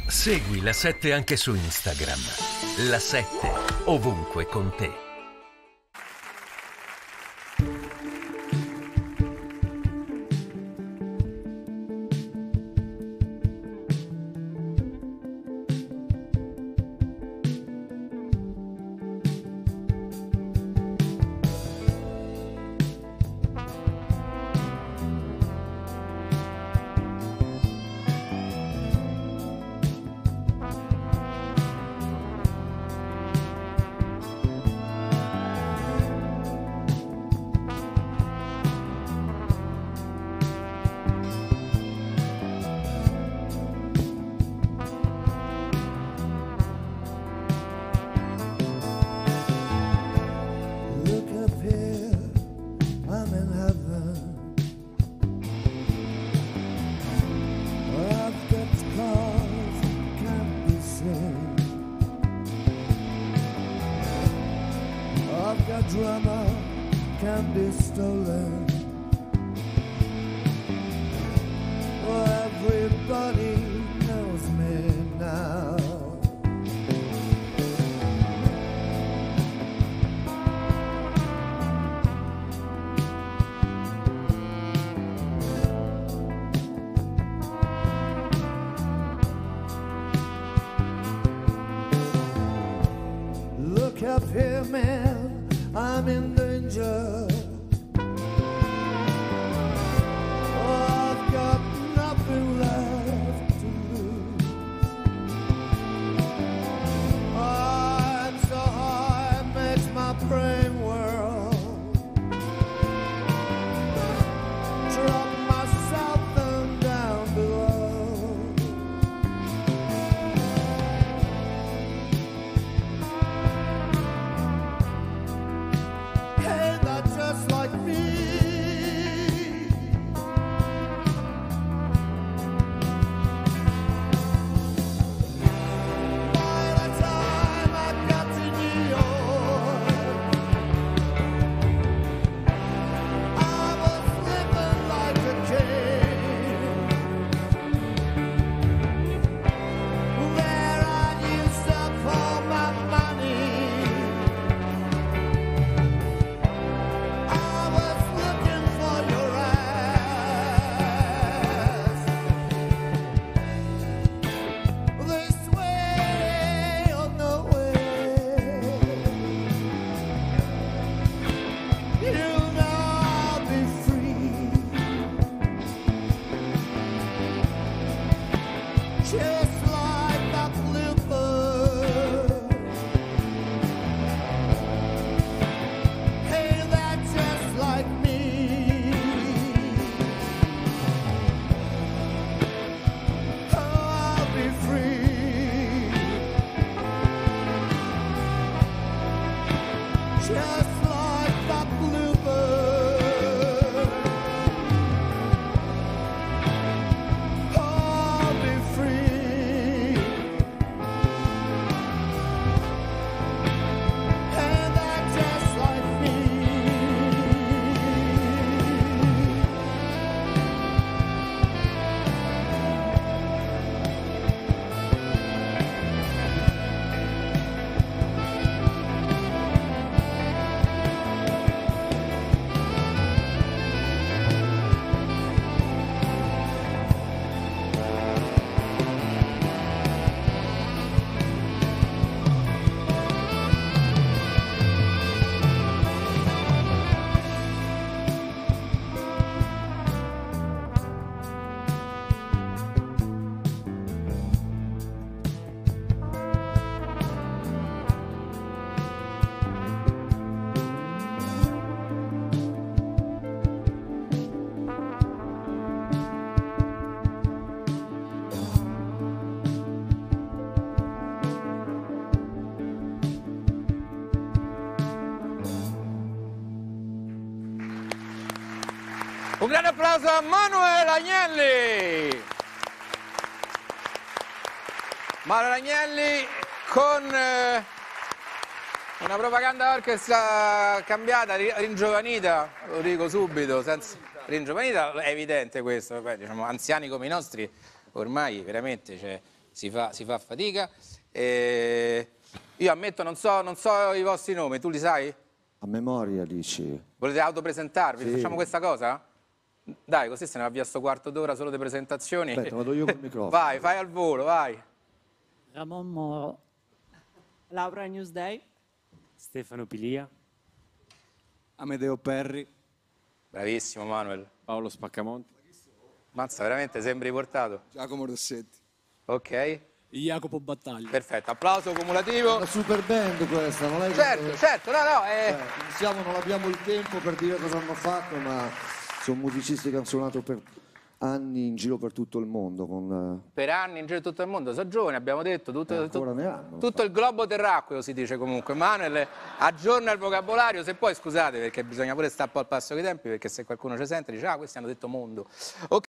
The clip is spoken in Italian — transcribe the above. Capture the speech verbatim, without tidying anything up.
Segui La sette anche su Instagram. La sette, ovunque con te. Drama can be stolen. Oh, everybody knows me now. Look up here, man, I'm in danger. Oh, I've got nothing left to lose. I'm so high, it makes my brain whirl. Drop myself and down below. Hey, that's just like me. By the time I got to New York, I was living like a king. There I used to pour my money. I was looking for your ass. This way or no way. You'll now be free. Just like that bluebird. Hey, that's just like me. Oh, I'll be free. Just like that bluebird. Oh, I'll be free. And that's just like me. Un grande applauso a Manuel Agnelli. Manuel Agnelli con eh, una propaganda orchestra cambiata, ri- ringiovanita, lo dico subito, senza, ringiovanita è evidente questo, vabbè, diciamo, anziani come i nostri ormai veramente, cioè, si fa, si fa fatica. E io ammetto, non so, non so i vostri nomi, tu li sai? A memoria dici? Volete autopresentarvi? Sì. Facciamo questa cosa? Dai, così se ne va via sto quarto d'ora solo di presentazioni. Aspetta, vado io col microfono. Vai, fai al volo, vai. Ramon Moro. Laura Newsday. Stefano Pilia. Amedeo Perri. Bravissimo Manuel. Paolo Spaccamonte. Mazza, veramente sembri portato. Giacomo Rossetti. Ok, Jacopo Battaglia. perfetto, applauso cumulativo. Una super band questa, non è che- Certo, certo, no, no, eh. Eh, non siamo- non abbiamo il tempo per dire cosa hanno fatto, ma sono musicisti che hanno suonato per anni in giro per tutto il mondo. Con, Per anni in giro di tutto il mondo, sono giovani, abbiamo detto, tutto, eh, tutto- ancora ne hanno. tutto il globo terracqueo si dice comunque. Manuel aggiorna il vocabolario, se poi scusate perché bisogna pure stare un po' al passo coi tempi, perché se qualcuno ci sente dice ah questi hanno detto mondo. Ok.